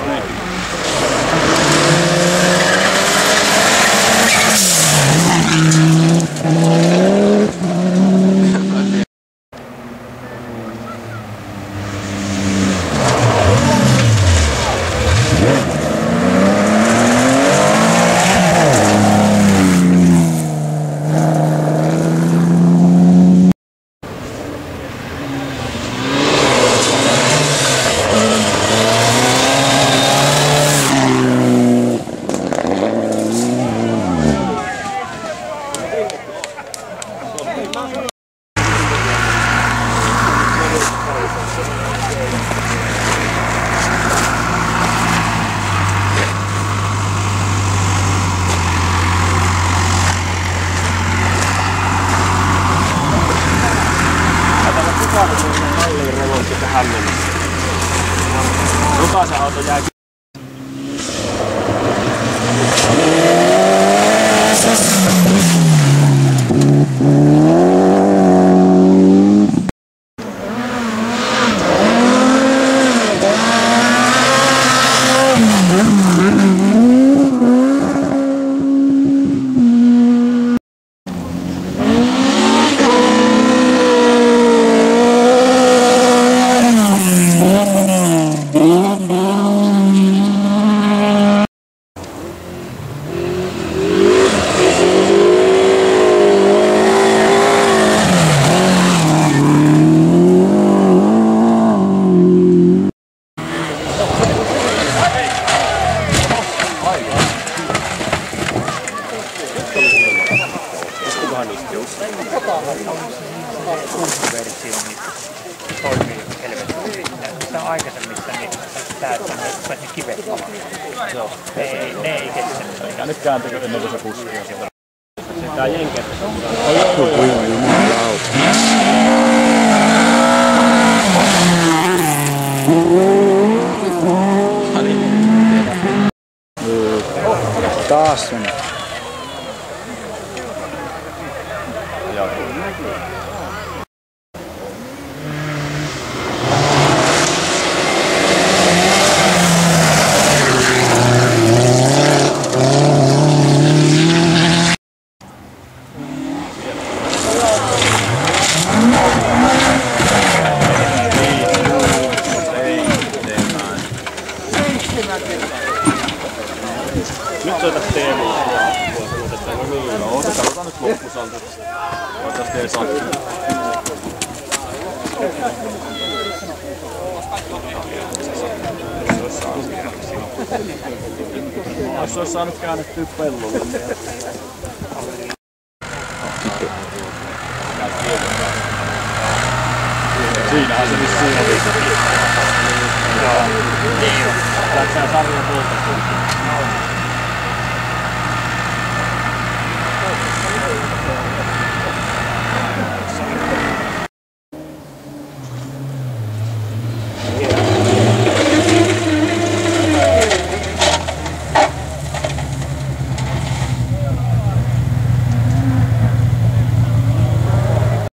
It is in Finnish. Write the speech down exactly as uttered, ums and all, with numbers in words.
Halliin remontti tähän mennessä. Jokaisen auto jää versio niin toimii helvetti. Sitä aikaisemmissa niin täyttää ne kivet palaan. Joo. Ne, ne ei kestä. Ja nyt kääntäkö ennen kuin se puskia. Tää jenkeä. Taas sen. Joo. Nyt soitas Teemulle. No niin, no oota, katsotaan nyt loppusalta. Toivottavasti ei sattu. Jos se olisi saanut käännettyä pellolle, niin... Siinähän se vissiin oli. Joo. Lähtsää sarjan tuolta.